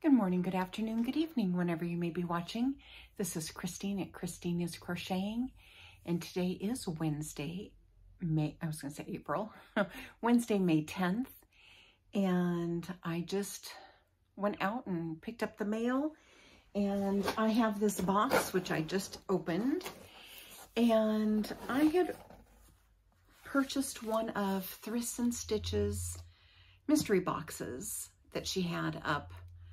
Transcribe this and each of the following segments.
Good morning, good afternoon, good evening, whenever you may be watching. This is Christine at Christine is Crocheting, and today is Wednesday, April, Wednesday, May 10th, and I just went out and picked up the mail, and I have this box, which I just opened, and I had purchased one of Thriss and Stitch's mystery boxes that she had up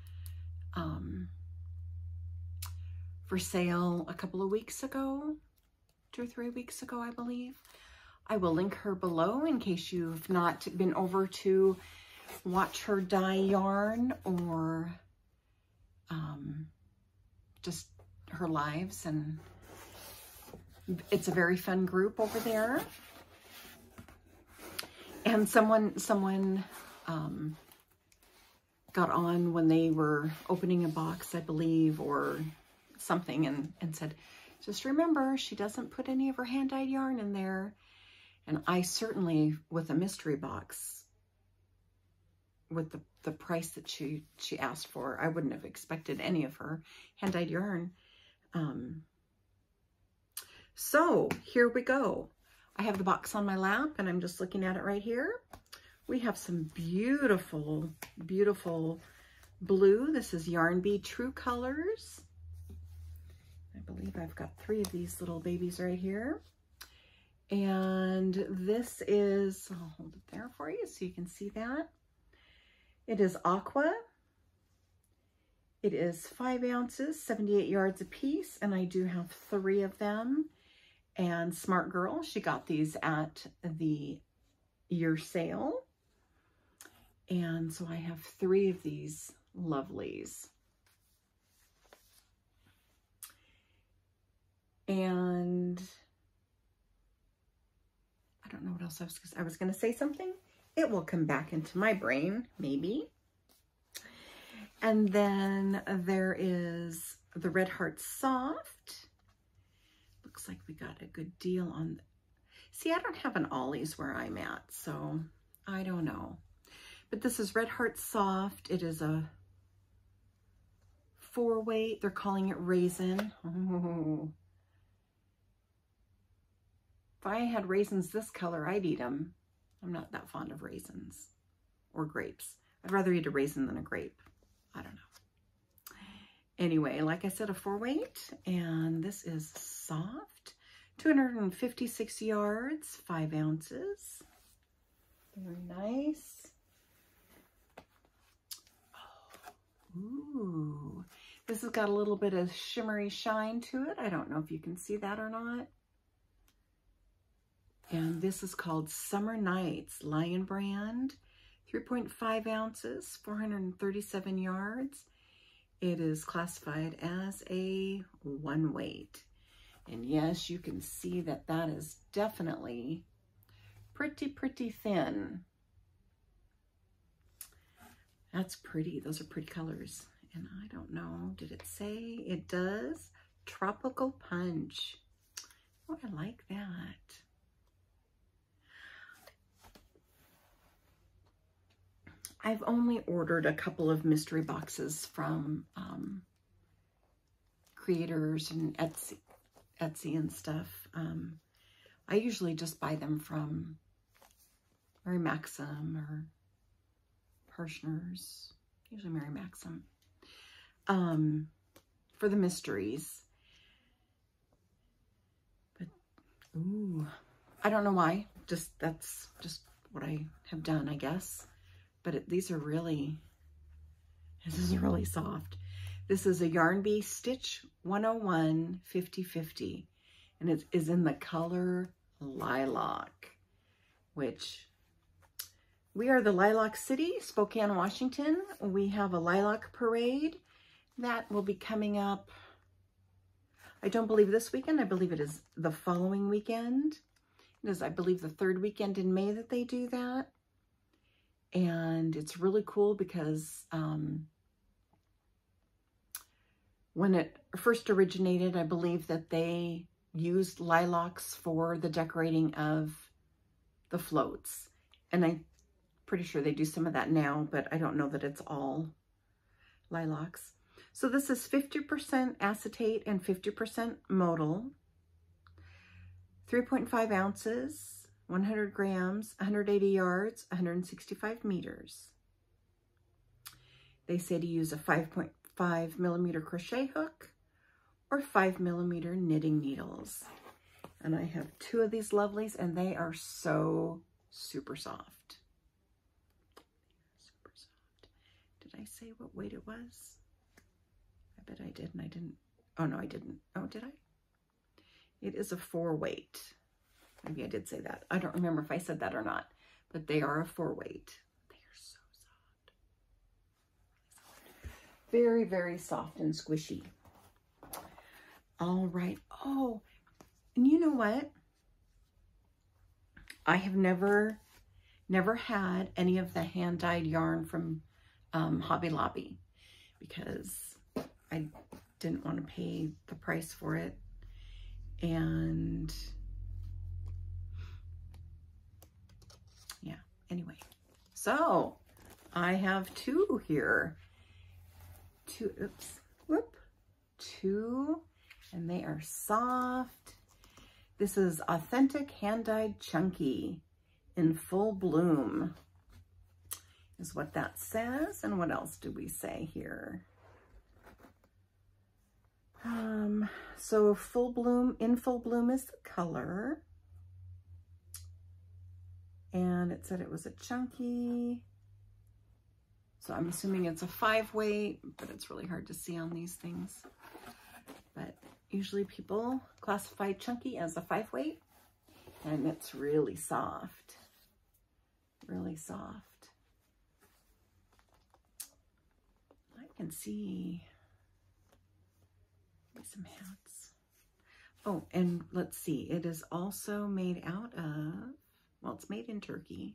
for sale a couple of weeks ago, 2 or 3 weeks ago, I believe. I will link her below in case you've not been over to watch her dye yarn or just her lives. And it's a very fun group over there. And someone got on when they were opening a box, I believe, or something, and said, just remember, she doesn't put any of her hand-dyed yarn in there. And I certainly, with a mystery box, with the price that she asked for, I wouldn't have expected any of her hand-dyed yarn. So here we go. I have the box on my lap, and I'm just looking at it right here. We have some beautiful, beautiful blue. This is Yarn Bee True Colors. I believe I've got 3 of these little babies right here. And this is, I'll hold it there for you so you can see that. It is Aqua. It is 5 ounces, 78 yards a piece, and I do have 3 of them. And Smart Girl, she got these at the year sale. And so I have 3 of these lovelies. And I don't know what else I was going to say something. It will come back into my brain, maybe. And then there is the Red Heart Soft. Looks like we got a good deal on. See, I don't have an Ollie's where I'm at, so I don't know. But this is Red Heart Soft. It is a 4-weight. They're calling it raisin. Oh. If I had raisins this color, I'd eat them. I'm not that fond of raisins or grapes. I'd rather eat a raisin than a grape. I don't know. Anyway, like I said, a 4-weight, and this is soft. 256 yards, 5 ounces. Very nice. Ooh, this has got a little bit of shimmery shine to it. I don't know if you can see that or not. And this is called Summer Nights, Lion Brand, 3.5 ounces, 437 yards. It is classified as a 1-weight. And yes, you can see that that is definitely pretty thin. That's pretty. Those are pretty colors. And I don't know, did it say? It does. Tropical Punch. Oh, I like that. I've only ordered a couple of mystery boxes from creators and Etsy and stuff. I usually just buy them from Mary Maxim or Parshner's, usually Mary Maxim, for the mysteries. But, ooh, I don't know why. That's just what I have done, I guess. But these are really, this is really soft. This is a Yarn Bee Stitch 101 50/50, and it is in the color Lilac, which we are the Lilac City, Spokane, Washington. We have a Lilac Parade that will be coming up, I don't believe this weekend. I believe it is the following weekend. It is, I believe, the 3rd weekend in May that they do that. And it's really cool because when it first originated, I believe that they used lilacs for the decorating of the floats. And I'm pretty sure they do some of that now, but I don't know that it's all lilacs. So this is 50% acetate and 50% modal. 3.5 ounces, 100 grams, 180 yards, 165 meters. They say to use a 5.5 millimeter crochet hook or 5 millimeter knitting needles. And I have 2 of these lovelies, and they are so super soft. Super soft. Did I say what weight it was? I bet I did, and I didn't. Oh, no, I didn't. Oh, did I? It is a 4 weight. Maybe I did say that. I don't remember if I said that or not, but they are a 4 weight. They are so soft. Very, very soft and squishy. All right. Oh, and you know what? I have never had any of the hand-dyed yarn from Hobby Lobby because I didn't want to pay the price for it. And yeah, anyway, so I have 2 here. 2, and they are soft. This is Authentic Hand-Dyed Chunky in Full Bloom is what that says. And what else do we say here? So Full Bloom, in Full Bloom is the color. And it said it was a chunky. So I'm assuming it's a 5 weight, but it's really hard to see on these things. But usually people classify chunky as a 5 weight, and it's really soft. Really soft. I can see some hats. Oh, and let's see, it is also made out of, well, it's made in Turkey.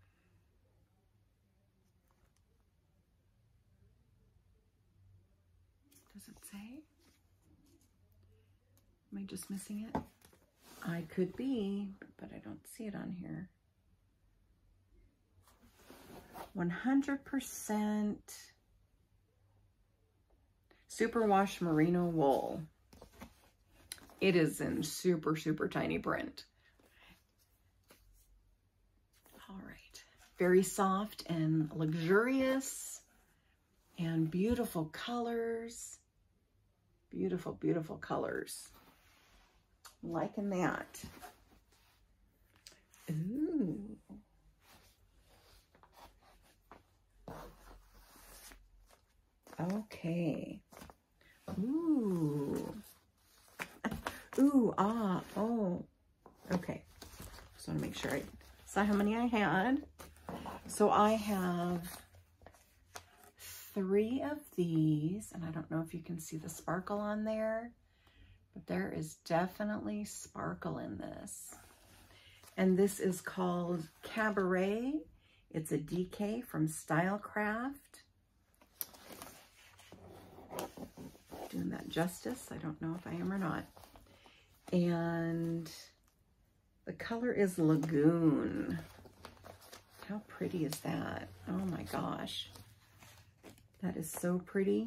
Does it say? Am I just missing it? I could be, but I don't see it on here. 100% superwash merino wool. It is in super, super tiny print. All right. Very soft and luxurious and beautiful colors. Beautiful, beautiful colors. Liking that. Ooh. Okay. Ooh. Ooh, ah, oh. Okay. Just want to make sure I saw how many I had. So I have 3 of these, and I don't know if you can see the sparkle on there, but there is definitely sparkle in this. And this is called Cabaret. It's a DK from Stylecraft. Doing that justice. I don't know if I am or not. And the color is Lagoon. How pretty is that? Oh my gosh. That is so pretty.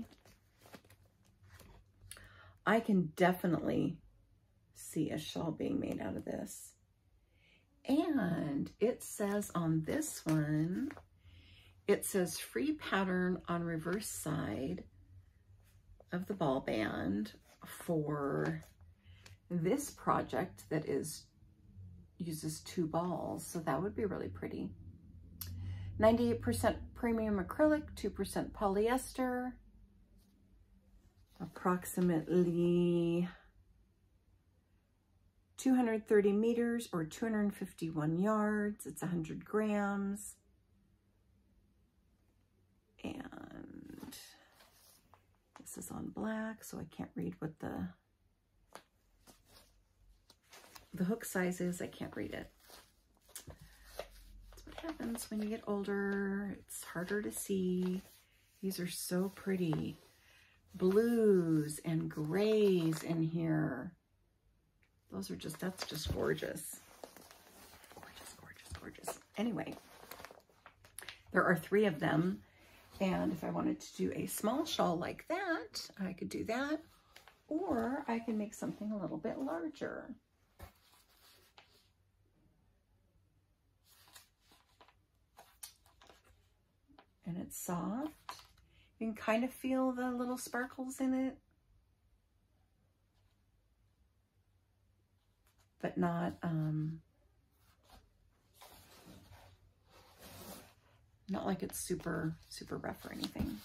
I can definitely see a shawl being made out of this. And it says on this one, it says free pattern on reverse side of the ball band for this project that uses 2 balls. So that would be really pretty. 98% premium acrylic, 2% polyester, approximately 230 meters or 251 yards. It's 100 grams. And this is on black, so I can't read what the hook size is. I can't read it. That's what happens when you get older. It's harder to see. These are so pretty. Blues and grays in here. Those are just, that's just gorgeous. Gorgeous, gorgeous, gorgeous. Anyway, there are 3 of them, And if I wanted to do a small shawl like that, I could do that. Or I can make something a little bit larger. And it's soft. You can kind of feel the little sparkles in it, but not like it's super rough or anything.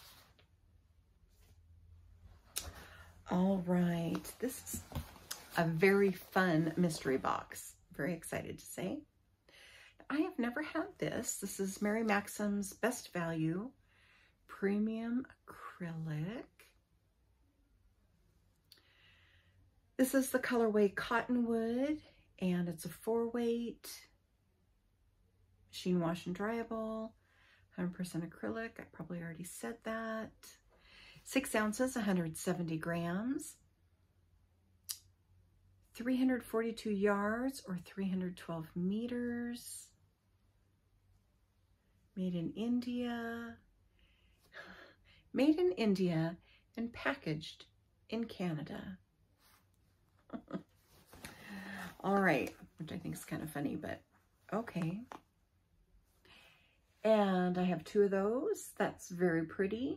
All right, this is a very fun mystery box. Very excited to say. I have never had this. This is Mary Maxim's Best Value Premium Acrylic. This is the colorway Cottonwood, and it's a 4-weight, machine wash and dryable, 100% acrylic. I probably already said that. 6 ounces, 170 grams, 342 yards or 312 meters. Made in India. Made in India and packaged in Canada. All right, which I think is kind of funny, but okay. And I have 2 of those. That's very pretty.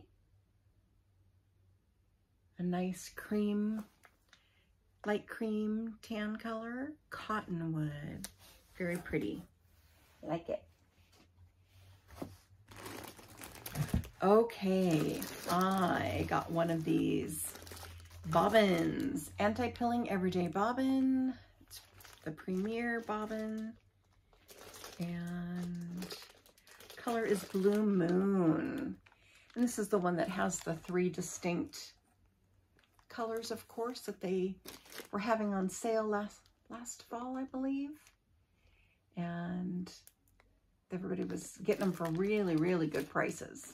A nice cream, light cream tan color, Cottonwood. Very pretty. I like it. Okay, I got one of these bobbins. Anti-pilling Everyday Bobbin. It's the Premier Bobbin. And color is Blue Moon. And this is the one that has the 3 distinct colors, of course, that they were having on sale last fall, I believe. And everybody was getting them for really, really good prices.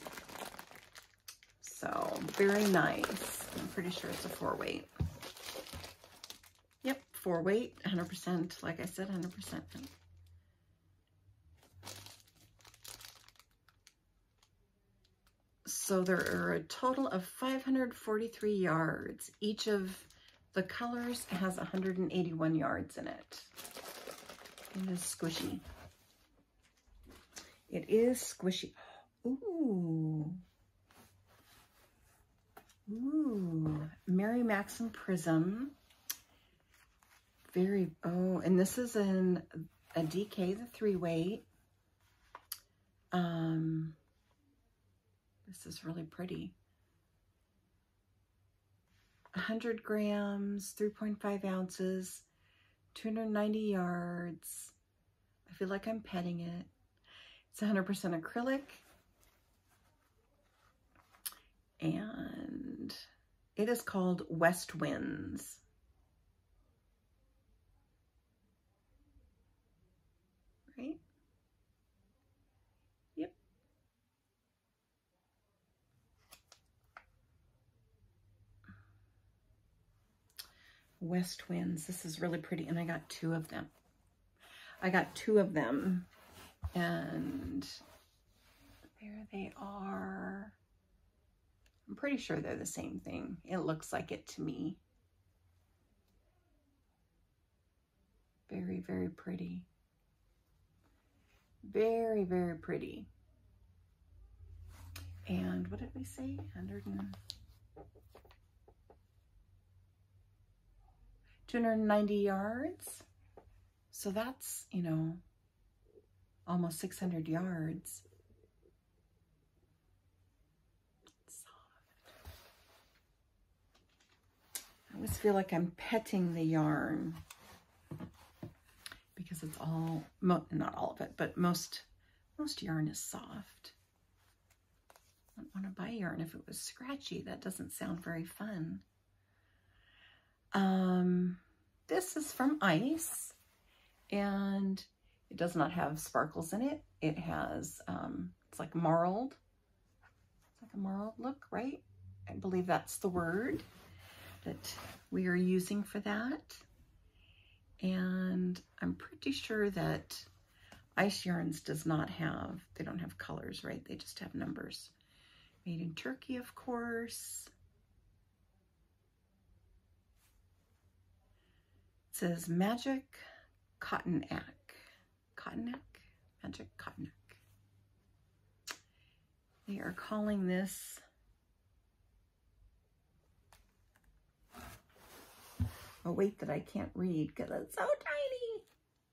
So, very nice. I'm pretty sure it's a 4-weight. Yep, 4-weight, 100%. Like I said, 100%. So there are a total of 543 yards. Each of the colors has 181 yards in it. It is squishy. It is squishy. Ooh. Ooh. Mary Maxim Prism. Very, oh, and this is in a DK, the 3-weight. This is really pretty. 100 grams, 3.5 ounces, 290 yards. I feel like I'm petting it. It's 100% acrylic. And it is called West Winds. Right? Yep. West Winds. This is really pretty. And I got 2 of them. And there they are. I'm pretty sure they're the same thing. It looks like it to me. Very, very pretty. Very, very pretty. And what did we say? 290 yards. So that's, you know, almost 600 yards. Soft. I always feel like I'm petting the yarn because it's all, not all of it, but most yarn is soft. I don't want to buy yarn if it was scratchy. That doesn't sound very fun. This is from Ice, and it does not have sparkles in it. It has, it's like marled. It's like a marled look, right? I believe that's the word that we are using for that. And I'm pretty sure that Ice Yarns does not have, they don't have colors, right? They just have numbers. Made in Turkey, of course. It says Magic Cottonac. Cottonac? Magic Cottonac. They are calling this a weight that I can't read because it's so tiny.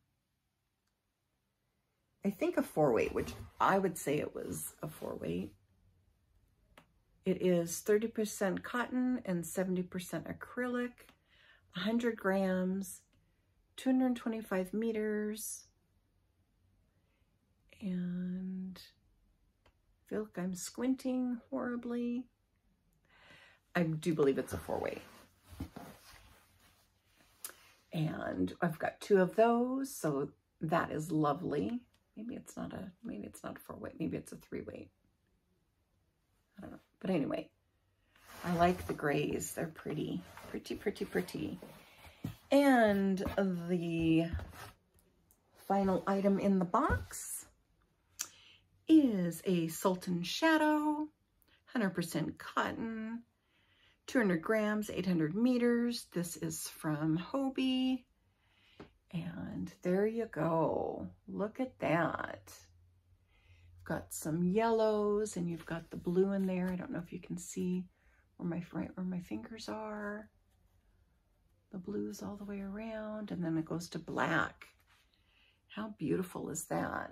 I think a 4-weight, which I would say it was a 4-weight. It is 30% cotton and 70% acrylic, 100 grams, 225 meters, and I feel like I'm squinting horribly. I do believe it's a 4-weight. And I've got 2 of those, so that is lovely. Maybe it's not a 4-weight, maybe it's a 3-weight. I don't know. But anyway, I like the grays. They're pretty, pretty, pretty, pretty. And the final item in the box is a Sultan Shadow, 100% cotton, 200 grams, 800 meters. This is from Hobbii. And there you go. Look at that. Got some yellows and you've got the blue in there. I don't know if you can see where my fingers are. The blue's all the way around and then it goes to black. How beautiful is that?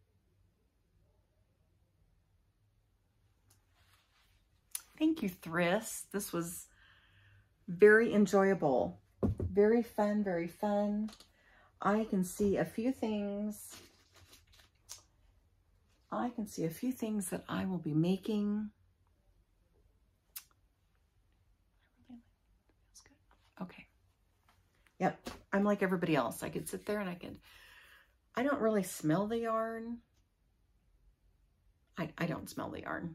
Thank you, Thriss. This was very enjoyable. Very fun, very fun. I can see a few things. That I will be making. Okay. Yep. I'm like everybody else. I could sit there and I don't really smell the yarn. I don't smell the yarn.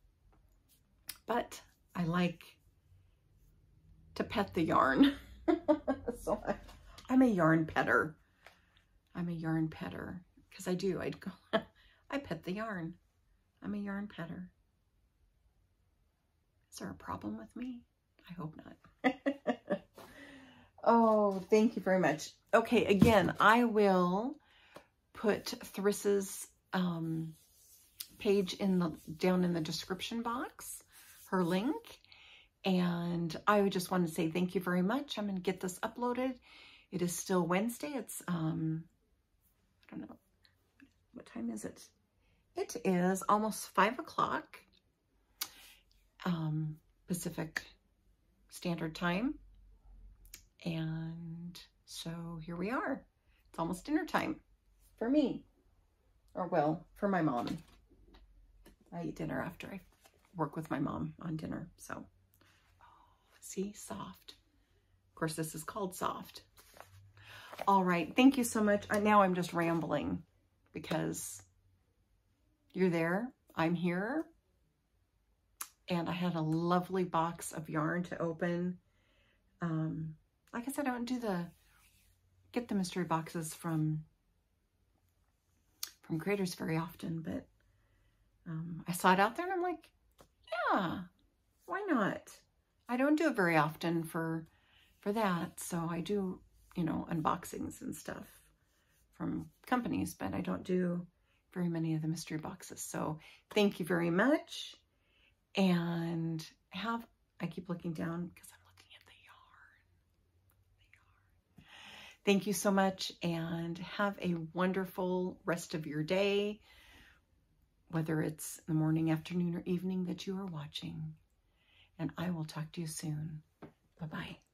But I like to pet the yarn. So I'm a yarn petter. I'm a yarn petter because I do. I pet the yarn. I'm a yarn petter. Is there a problem with me? I hope not. Oh, thank you very much. Okay, again, I will put Thriss's page down in the description box, her link. And I would just want to say thank you very much. I'm going to get this uploaded. It is still Wednesday. It's, I don't know. What time is it? It is almost 5 o'clock Pacific Standard Time. And so here we are. It's almost dinner time for me. Or well, for my mom. I eat dinner after I work with my mom on dinner. So, see, soft. Of course, this is called soft. All right. Thank you so much. Now I'm just rambling because you're there. I'm here. And I had a lovely box of yarn to open. Like I said, I don't get the mystery boxes from creators very often, but I saw it out there and I'm like, yeah, why not? I don't do it very often for that. So I do, you know, unboxings and stuff from companies, but I don't do very many of the mystery boxes. So thank you very much. And I keep looking down because I'm looking at the yarn. Thank you so much and have a wonderful rest of your day, whether it's the morning, afternoon, or evening that you are watching. And I will talk to you soon. Bye-bye.